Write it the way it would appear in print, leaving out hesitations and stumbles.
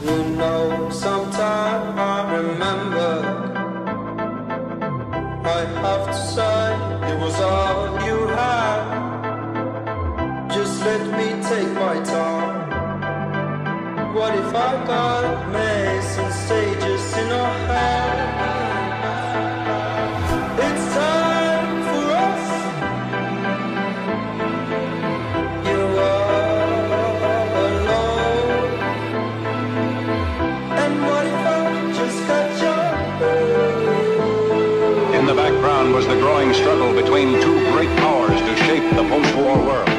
You know, sometime I remember, I have to say it was all you had. Just let me take my time. What if I got missing stages in our head? It's time for us. You are alone. And what if I just got you? In the background was the growing struggle between two great powers to shape the post-war world.